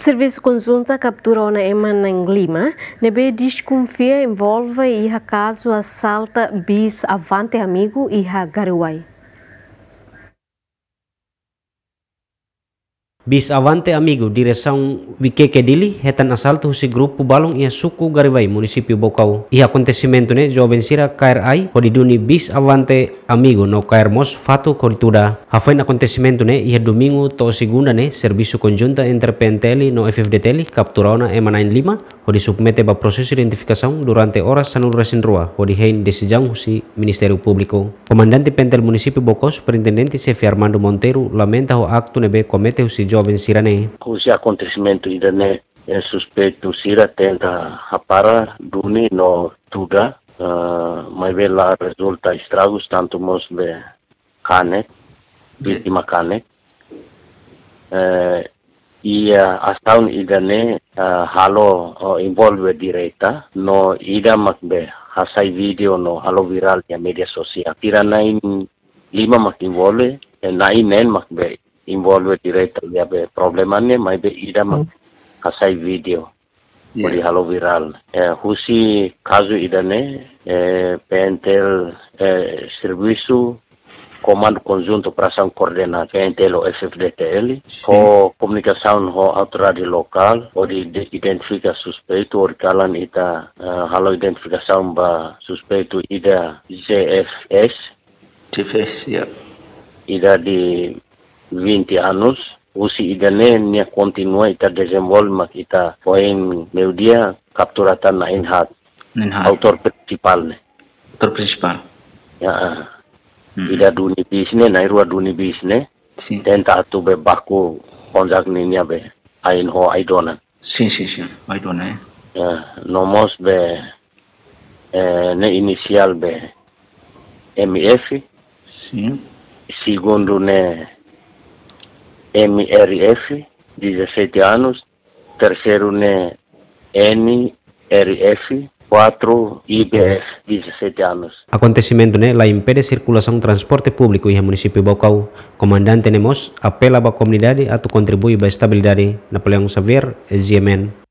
Serviço conjunta capturou na Emanang Lima, nebe desconfia envolve iha caso assalta bis Avante Amigo iha Garuai. Bis Avante Amigo direção Vikeke Dili hetan assalto husi grupo balong ia suku Garivai município Bocau. Iha acontecimento ne jovem sira KRI hodiduni bis Avante Amigo no KRMOS Fatu Corituda. Hafain acontecimento ne iha domingo to segunda ne serviço conjunta entre PNTL no FFDTL capturauna EMA95 hodi submete ba proseso identificação durante horas sanurasin rua hodi hein decisão husi Ministério Público. Comandante PNTL município Bocau Superintendente Sefi Armando Monteiro lamenta o acto nebe comete husi jovem sirane. Esse acontecimento idane é suspeito sira tenta rapara duni no tuda, mas lá resulta estragos tanto mos be cane, vítima cane. E astaun idane halo envolve direta no ida makbe hasai video no halo viral ya media sosial. Tira nain 5 mak envolve, nain makbe involve direta dia be problemannya mai be ida mak kasai video di halo viral husi kazu idane PNTL serviço comando conjunto operação coordenada PNTL o FFDTL ho comunicação ho autoridade local o de identifica suspeito or kalan ita halo identificação ba suspeito ida GFS ya ida di 20 anos, usi idane nia continua ita desenvolve kita poin meu dia capturatan na inhat autor principal ne. Autor principal. Ya. Ida duni bisne na irua duni bisne. Tenta atu be baku konjak ni nia be ain ho aidonan. Sim. Aidonan. Ya, nomos be ne inisial be MF. Sim. Segundo ne MRF, 17 anos, terceiro ne NRF, 4 IBF, 17 anos. Acontecimento ne la impede circulação transporte público em município Bocau. Comandante Nemos apela à comunidade a contribuir para a estabilidade. Napoleão Xavier, GMN.